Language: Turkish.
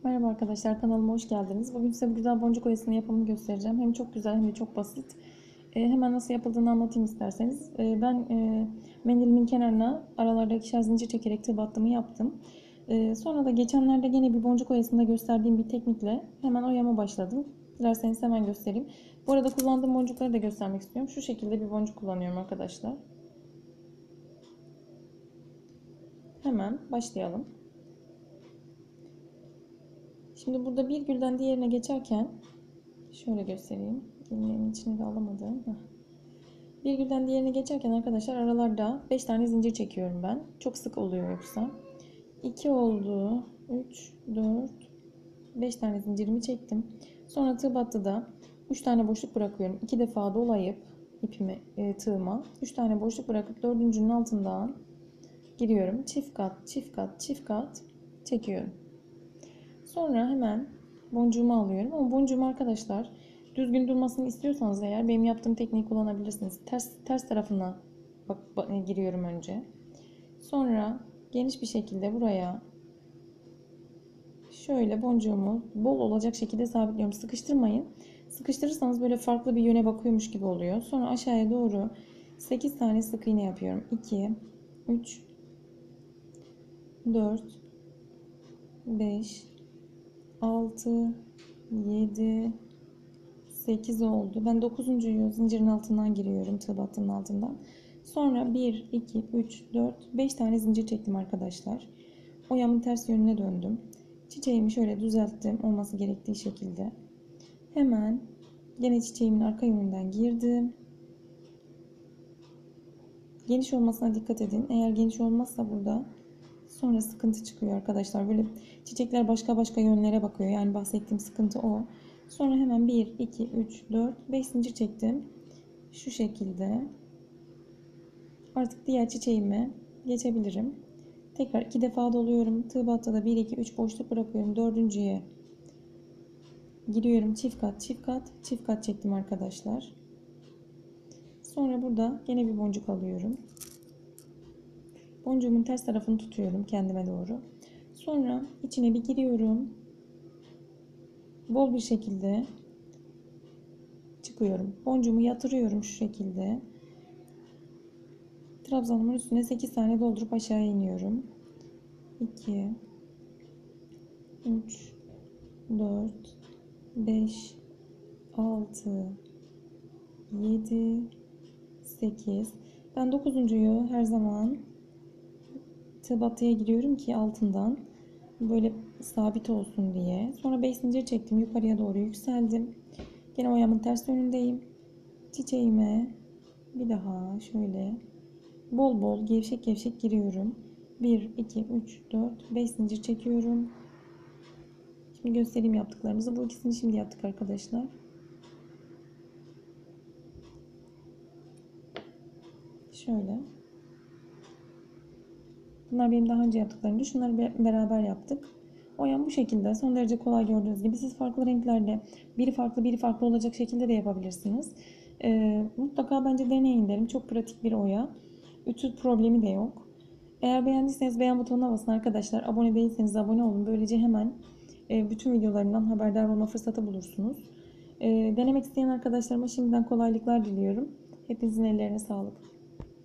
Merhaba arkadaşlar, kanalıma hoş geldiniz. Bugün size bu güzel boncuk oyasının yapımını göstereceğim. Hem çok güzel hem de çok basit. Hemen nasıl yapıldığını anlatayım isterseniz. Ben mendilimin kenarına aralarda ikişer zincir çekerek tığ battımı yaptım. Sonra da geçenlerde yine bir boncuk oyasında gösterdiğim bir teknikle hemen oyama başladım. Dilerseniz hemen göstereyim. Bu arada kullandığım boncukları da göstermek istiyorum. Şu şekilde bir boncuk kullanıyorum arkadaşlar. Hemen başlayalım. Şimdi burada bir gülden diğerine geçerken şöyle göstereyim. İlmeğimin içine de alamadım. Bir gülden diğerine geçerken arkadaşlar aralarda 5 tane zincir çekiyorum ben. Çok sık oluyor yoksa. 2 oldu. 3, 4, 5 tane zincirimi çektim. Sonra tığ battıda 3 tane boşluk bırakıyorum. 2 defa dolayıp ipimi tığıma 3 tane boşluk bırakıp dördüncünün altından giriyorum. Çift kat, çift kat, çift kat çekiyorum. Sonra hemen boncuğumu alıyorum. Ama boncuğumu arkadaşlar düzgün durmasını istiyorsanız eğer benim yaptığım tekniği kullanabilirsiniz. Ters tarafına giriyorum önce. Sonra geniş bir şekilde buraya şöyle boncuğumu bol olacak şekilde sabitliyorum. Sıkıştırmayın. Sıkıştırırsanız böyle farklı bir yöne bakıyormuş gibi oluyor. Sonra aşağıya doğru 8 tane sık iğne yapıyorum. 2, 3, 4, 5, 6, 7, 8 oldu. Ben 9'uncuyu zincirin altından giriyorum. Tığ battının altından. Sonra 1, 2, 3, 4, 5 tane zincir çektim arkadaşlar. Oyamın ters yönüne döndüm. Çiçeğimi şöyle düzelttim. Olması gerektiği şekilde. Hemen gene çiçeğimin arka yönünden girdim. Geniş olmasına dikkat edin. Eğer geniş olmazsa burada sonra sıkıntı çıkıyor arkadaşlar. Böyle çiçekler başka yönlere bakıyor. Yani bahsettiğim sıkıntı o. Sonra hemen 1, 2, 3, 4, 5 zincir çektim. Şu şekilde. Artık diğer çiçeğime geçebilirim. Tekrar 2 defa doluyorum. Tığ battıda 1, 2, 3 boşluk bırakıyorum. Dördüncüye giriyorum. Çift kat, çift kat, çift kat çektim arkadaşlar. Sonra burada yine bir boncuk alıyorum. Boncuğumun ters tarafını tutuyorum kendime doğru. Sonra içine bir giriyorum. Bol bir şekilde çıkıyorum. Boncuğumu yatırıyorum şu şekilde. Trabzanımın üstüne 8 tane doldurup aşağıya iniyorum. 2, 3, 4, 5, 6, 7, 8. Ben 9'uncuyu her zaman tığ battıya giriyorum ki altından böyle sabit olsun diye. Sonra 5 zincir çektim. Yukarıya doğru yükseldim. Yine oyamın ters yönündeyim. Çiçeğime bir daha şöyle bol bol gevşek gevşek giriyorum. 1, 2, 3, 4, 5 zincir çekiyorum. Şimdi göstereyim yaptıklarımızı. Bu ikisini şimdi yaptık arkadaşlar. Şöyle. Bunlar benim daha önce yaptıklarımdı. Şunları beraber yaptık. Oyam bu şekilde. Son derece kolay gördüğünüz gibi. Siz farklı renklerde biri farklı olacak şekilde de yapabilirsiniz. Mutlaka bence deneyin derim. Çok pratik bir oya. Ütü problemi de yok. Eğer beğendiyseniz beğen butonuna basın arkadaşlar. Abone değilseniz abone olun. Böylece hemen bütün videolarımdan haberdar olma fırsatı bulursunuz. Denemek isteyen arkadaşlarıma şimdiden kolaylıklar diliyorum. Hepinizin ellerine sağlık.